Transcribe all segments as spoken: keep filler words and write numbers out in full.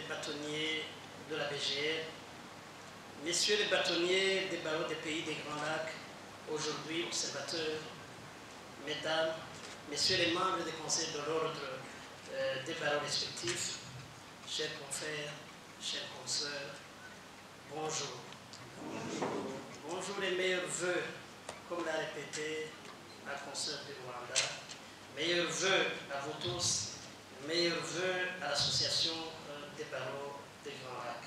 bâtonniers de la B G R, messieurs les bâtonniers des barreaux des pays des Grands Lacs, aujourd'hui observateurs, mesdames, messieurs les membres des conseils de l'ordre euh, des barreaux respectifs, chers confrères, chers consoeurs, bonjour. Bonjour. Bonjour les meilleurs vœux, comme l'a répété la consoeur du Rwanda. Meilleurs vœux à vous tous, meilleurs vœux à l'association euh, des barreaux des Grands Lacs.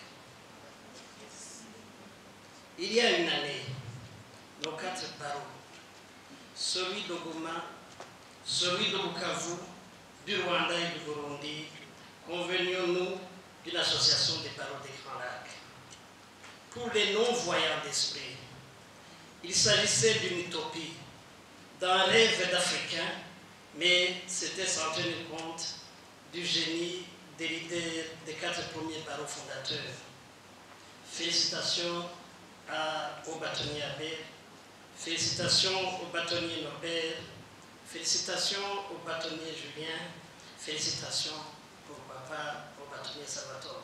Il y a une année, nos quatre barreaux, celui de Goma, celui de Bukavu, du Rwanda et du Burundi, convenions-nous d'une association des barreaux des Grands Lacs. Pour les non-voyants d'esprit, il s'agissait d'une utopie, d'un rêve d'Africain, mais c'était sans tenir compte du génie des leaders des quatre premiers barreaux fondateurs. Félicitations à, au bâtonnier Abel, félicitations au bâtonnier Norbert, félicitations au bâtonnier Julien, félicitations pour papa, au bâtonnier Salvatore.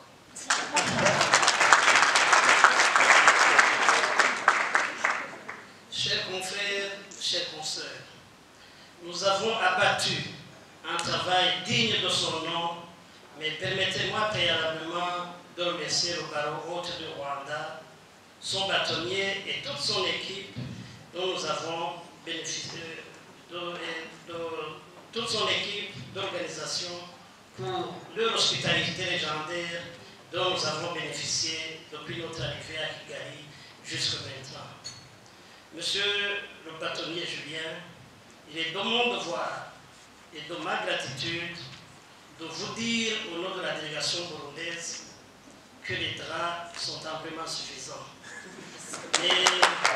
Chers confrères, chers consoeurs, nous avons abattu un travail digne de son nom, mais permettez-moi préalablement de remercier le barreau hôte du Rwanda, son bâtonnier et toute son équipe dont nous avons bénéficié, de, de, de, toute son équipe d'organisation pour leur hospitalité légendaire dont nous avons bénéficié depuis notre arrivée à Kigali jusqu'à maintenant. Monsieur le bâtonnier Julien, il est de mon devoir et de ma gratitude de vous dire au nom de la délégation burundaise que les draps sont amplement suffisants. Mais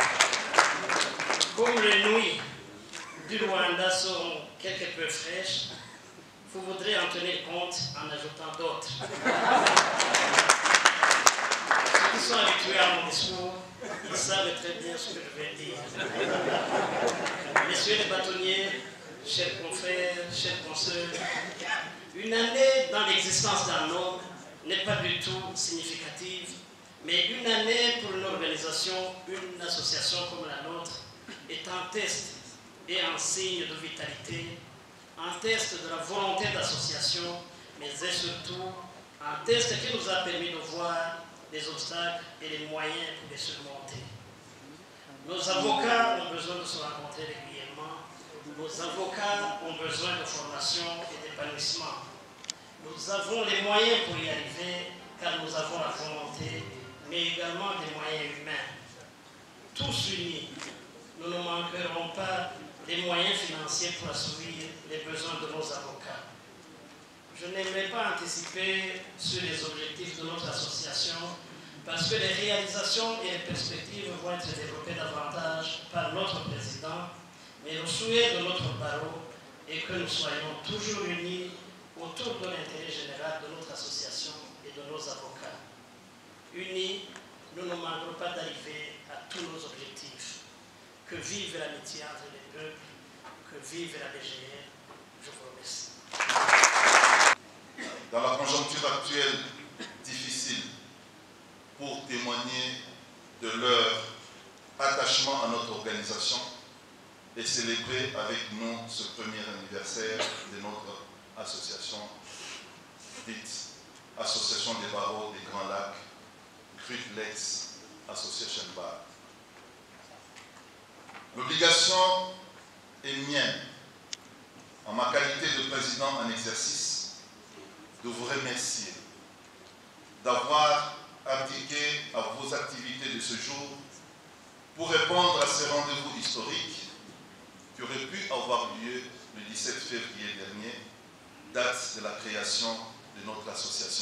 comme les nouilles du Rwanda sont quelque peu fraîches, vous voudrez en tenir compte en ajoutant d'autres. Ceux qui sont habitués à mon discours, ils savent très bien ce que je vais dire. Messieurs les bâtonniers, chers confrères, chers consoeurs, une année dans l'existence d'un homme n'est pas du tout significative, mais une année pour une organisation, une association comme la nôtre, est un test et un signe de vitalité, un test de la volonté d'association, mais est surtout un test qui nous a permis de voir les obstacles et les moyens pour les surmonter. Nos avocats ont besoin de se rencontrer régulièrement. Nos avocats ont besoin de formation et d'épanouissement. Nous avons les moyens pour y arriver, car nous avons la volonté, mais également des moyens humains. Tous unis, nous ne manquerons pas les moyens financiers pour assouvir les besoins de nos avocats. Je n'aimerais pas anticiper sur les objectifs de notre association parce que les réalisations et les perspectives vont être développées davantage par notre président, mais le souhait de notre barreau est que nous soyons toujours unis autour de l'intérêt général de notre association et de nos avocats. Unis, nous ne manquerons pas d'arriver à tous nos objectifs. Que vive l'amitié entre les peuples, que vive la B G R. Je vous remercie. Dans la conjoncture actuelle difficile, pour témoigner de leur attachement à notre organisation et célébrer avec nous ce premier anniversaire de notre association, dite Association des barreaux des Grands Lacs, Great Lakes Association Bar. L'obligation est mienne, en ma qualité de président en exercice, de vous remercier d'avoir abdiqué à vos activités de ce jour pour répondre à ce rendez-vous historique qui aurait pu avoir lieu le dix-sept février dernier, date de la création de notre association.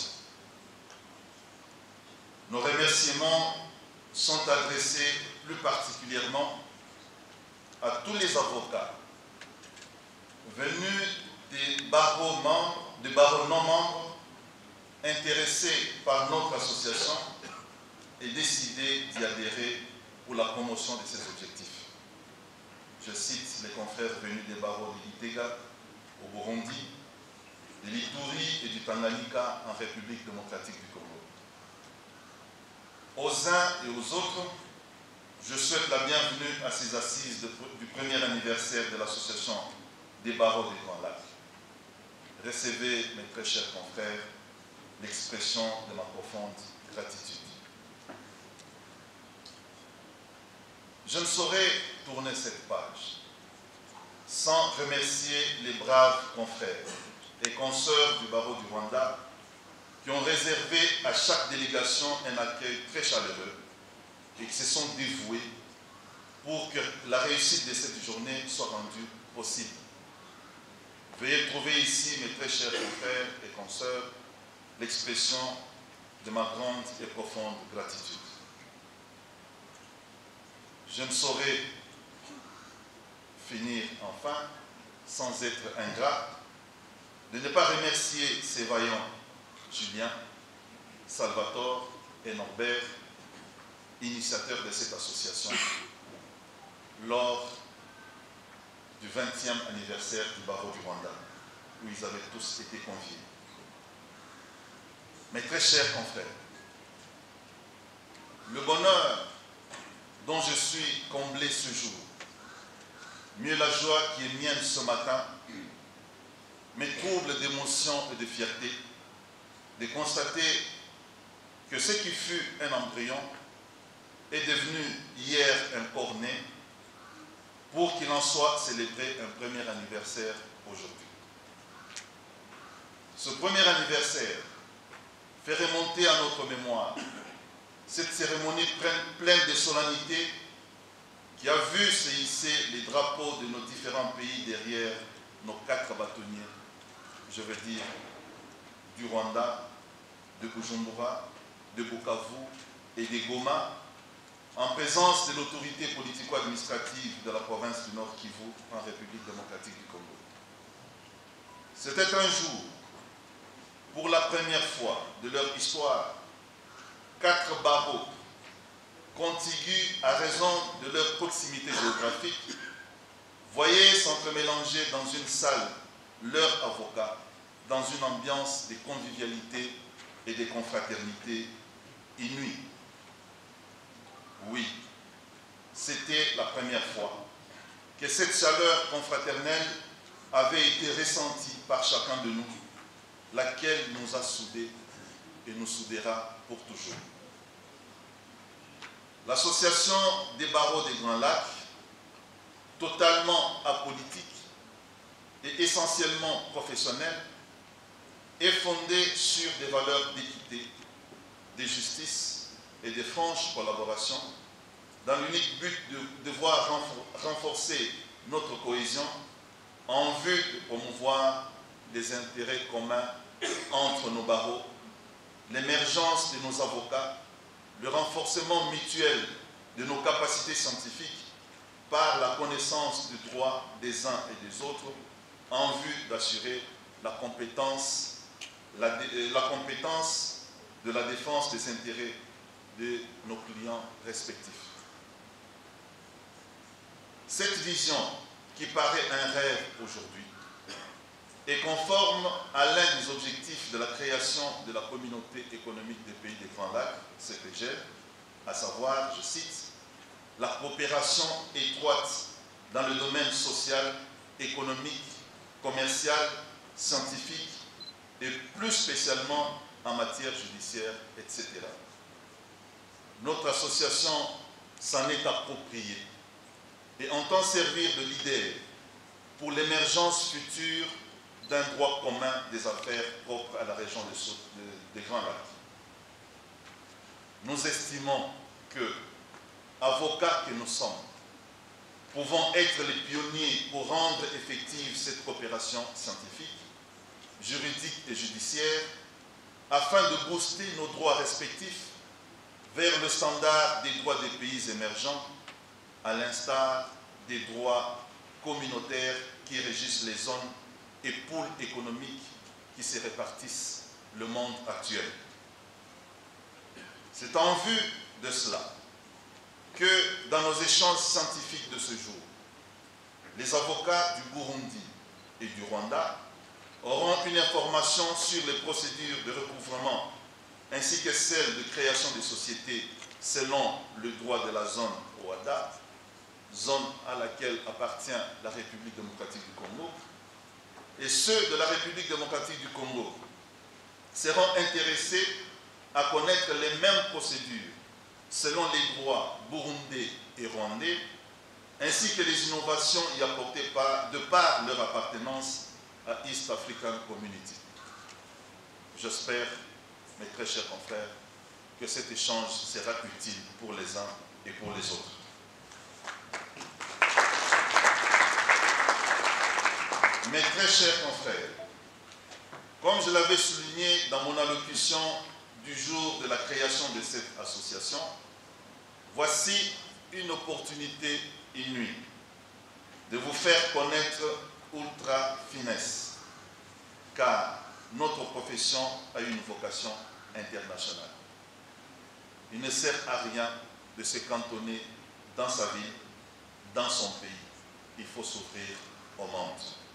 Nos remerciements sont adressés plus particulièrement à tous les avocats venus des barreaux membres, des barreaux non membres intéressés par notre association et décidés d'y adhérer pour la promotion de ces objectifs. Je cite les confrères venus des barreaux de Gitega au Burundi, de l'Ituri et du Tanganyika en République démocratique du Congo. Aux uns et aux autres, je souhaite la bienvenue à ces assises de, du premier anniversaire de l'association des barreaux des Grands Lacs. Recevez, mes très chers confrères, l'expression de ma profonde gratitude. Je ne saurais tourner cette page sans remercier les braves confrères et consoeurs du barreau du Rwanda qui ont réservé à chaque délégation un accueil très chaleureux et qui se sont dévoués pour que la réussite de cette journée soit rendue possible. Veuillez trouver ici, mes très chers confrères et consoeurs, l'expression de ma grande et profonde gratitude. Je ne saurais finir enfin sans être ingrat de ne pas remercier ces vaillants Julien, Salvatore et Norbert, initiateurs de cette association, lors du vingtième anniversaire du barreau du Rwanda, où ils avaient tous été conviés. Mes très chers confrères, le bonheur dont je suis comblé ce jour, mieux la joie qui est mienne ce matin, me trouble d'émotion et de fierté de constater que ce qui fut un embryon est devenu hier un corps-né pour qu'il en soit célébré un premier anniversaire aujourd'hui. Ce premier anniversaire fait remonter à notre mémoire cette cérémonie pleine de solennité qui a vu se hisser les drapeaux de nos différents pays derrière nos quatre bâtonniers, je veux dire du Rwanda, de Bujumbura, de Bukavu et de Goma, en présence de l'autorité politico-administrative de la province du Nord Kivu en République démocratique du Congo. C'était un jour, pour la première fois de leur histoire, quatre barreaux contigus à raison de leur proximité géographique voyaient s'entremélanger dans une salle leurs avocats dans une ambiance de convivialité et de confraternité inouïe. Oui, c'était la première fois que cette chaleur confraternelle avait été ressentie par chacun de nous, laquelle nous a soudés et nous soudera pour toujours. L'association des barreaux des Grands Lacs, totalement apolitique et essentiellement professionnelle, est fondée sur des valeurs d'équité, de justice et de franche collaboration dans l'unique but de devoir renforcer notre cohésion en vue de promouvoir les intérêts communs entre nos barreaux, l'émergence de nos avocats, le renforcement mutuel de nos capacités scientifiques par la connaissance du droit des uns et des autres en vue d'assurer la compétence, la, la compétence de la défense des intérêts de nos clients respectifs. Cette vision, qui paraît un rêve aujourd'hui, est conforme à l'un des objectifs de la création de la communauté économique des pays des Grands Lacs, C P G, à savoir, je cite, la coopération étroite dans le domaine social, économique, commercial, scientifique et plus spécialement en matière judiciaire, et cetera. Notre association s'en est appropriée et entend servir de leader pour l'émergence future d'un droit commun des affaires propres à la région des Grands Lacs. Nous estimons que, avocats que nous sommes, pouvons être les pionniers pour rendre effective cette coopération scientifique, juridique et judiciaire, afin de booster nos droits respectifs vers le standard des droits des pays émergents, à l'instar des droits communautaires qui régissent les zones et pôles économiques qui se répartissent le monde actuel. C'est en vue de cela que dans nos échanges scientifiques de ce jour, les avocats du Burundi et du Rwanda auront une information sur les procédures de recouvrement ainsi que celles de création des sociétés selon le droit de la zone O A D A, zone à laquelle appartient la République démocratique du Congo, et ceux de la République démocratique du Congo seront intéressés à connaître les mêmes procédures selon les droits burundais et rwandais, ainsi que les innovations y apportées par, de par leur appartenance à East African Community. J'espère, mes très chers confrères, que cet échange sera utile pour les uns et pour les autres. Mes très chers confrères, comme je l'avais souligné dans mon allocution du jour de la création de cette association, voici une opportunité inouïe de vous faire connaître Ultra Finesse, car notre profession a une vocation internationale. Il ne sert à rien de se cantonner dans sa ville, dans son pays. Il faut s'ouvrir au monde.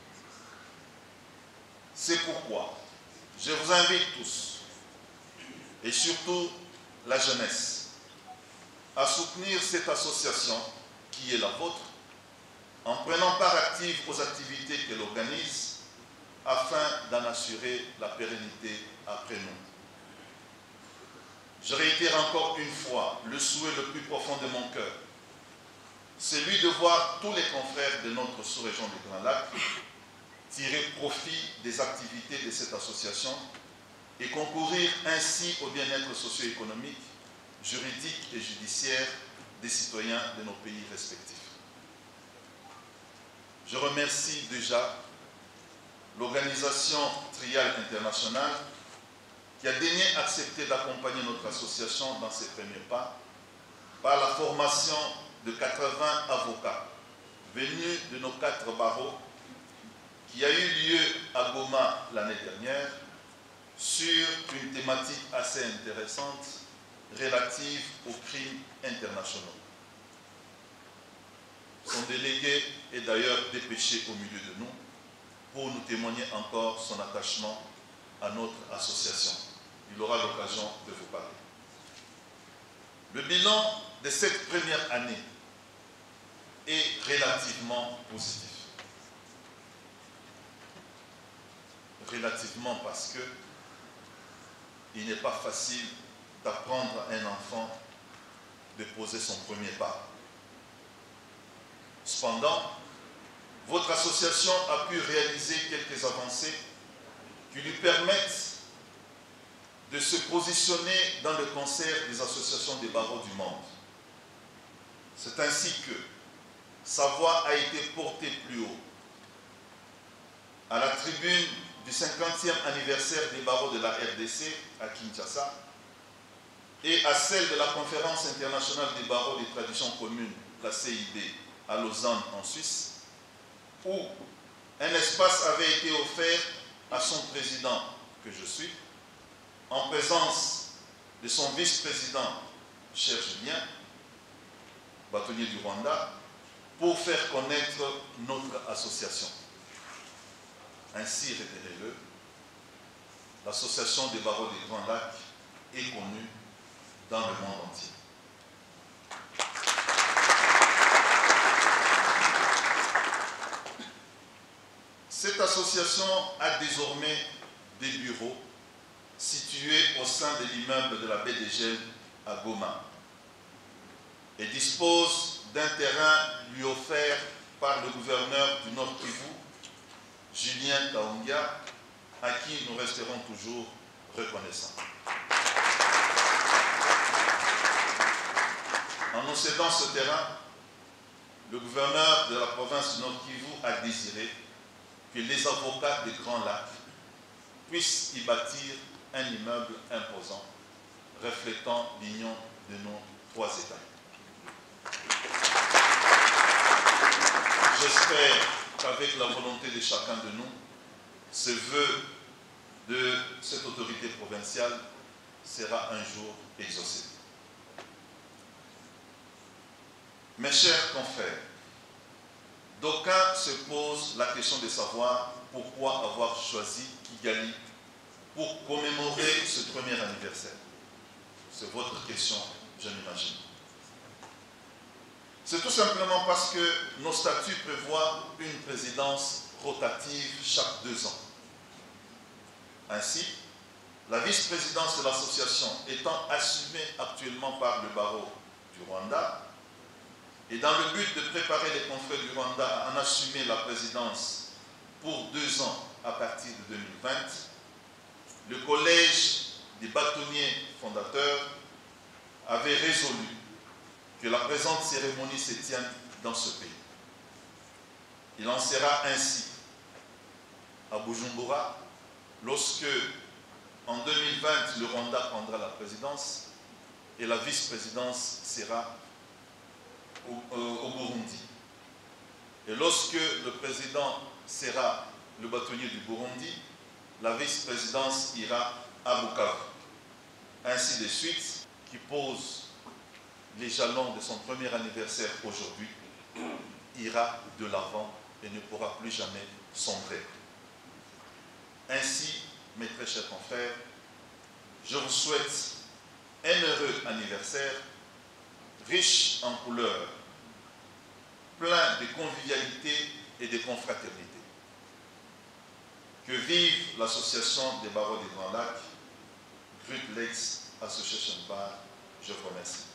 C'est pourquoi je vous invite tous, et surtout la jeunesse, à soutenir cette association qui est la vôtre, en prenant part active aux activités qu'elle organise, afin d'en assurer la pérennité après nous. Je réitère encore une fois le souhait le plus profond de mon cœur, celui de voir tous les confrères de notre sous-région du Grand Lac tirer profit des activités de cette association et concourir ainsi au bien-être socio-économique, juridique et judiciaire des citoyens de nos pays respectifs. Je remercie déjà l'organisation Trial International qui a daigné accepter d'accompagner notre association dans ses premiers pas par la formation de quatre-vingts avocats venus de nos quatre barreaux qui a eu lieu à Goma l'année dernière sur une thématique assez intéressante relative aux crimes internationaux. Son délégué est d'ailleurs dépêché au milieu de nous pour nous témoigner encore son attachement à notre association. Il aura l'occasion de vous parler. Le bilan de cette première année est relativement positif. Relativement parce que il n'est pas facile d'apprendre à un enfant de poser son premier pas. Cependant, votre association a pu réaliser quelques avancées qui lui permettent de se positionner dans le concert des associations des barreaux du monde. C'est ainsi que sa voix a été portée plus haut à la tribune du cinquantième anniversaire des barreaux de la R D C à Kinshasa et à celle de la conférence internationale des barreaux des traditions communes, la C I B, à Lausanne en Suisse, où un espace avait été offert à son président, que je suis, en présence de son vice-président, cher Julien, bâtonnier du Rwanda, pour faire connaître notre association. Ainsi, retenez-le, l'association des barreaux des Grands Lacs est connue dans le monde entier. Cette association a désormais des bureaux situés au sein de l'immeuble de la baie des Gels à Goma et dispose d'un terrain lui offert par le gouverneur du Nord Kivu, Julien Kaongia, à qui nous resterons toujours reconnaissants. En nous cédant ce terrain, le gouverneur de la province du Nord Kivu a désiré que les avocats des Grands Lacs puissent y bâtir un immeuble imposant, reflétant l'union de nos trois États. J'espère qu'avec la volonté de chacun de nous, ce vœu de cette autorité provinciale sera un jour exaucé. Mes chers confrères, d'aucuns se posent la question de savoir pourquoi avoir choisi Kigali pour commémorer ce premier anniversaire? C'est votre question, je m'imagine. C'est tout simplement parce que nos statuts prévoient une présidence rotative chaque deux ans. Ainsi, la vice-présidence de l'association étant assumée actuellement par le barreau du Rwanda, et dans le but de préparer les confrères du Rwanda à en assumer la présidence pour deux ans à partir de deux mille vingt, le collège des bâtonniers fondateurs avait résolu que la présente cérémonie se tienne dans ce pays. Il en sera ainsi à Bujumbura lorsque, en deux mille vingt, le Rwanda prendra la présidence et la vice-présidence sera au, euh, au Burundi. Et lorsque le président sera le bâtonnier du Burundi, la vice-présidence ira à Bukavu. Ainsi de suite, qui pose les jalons de son premier anniversaire aujourd'hui, ira de l'avant et ne pourra plus jamais sombrer. Ainsi, mes très chers confrères, je vous souhaite un heureux anniversaire, riche en couleurs, plein de convivialité et de confraternité. Que vive l'association des barreaux des Grands Lacs, Great Lakes Association Bar. Je vous remercie.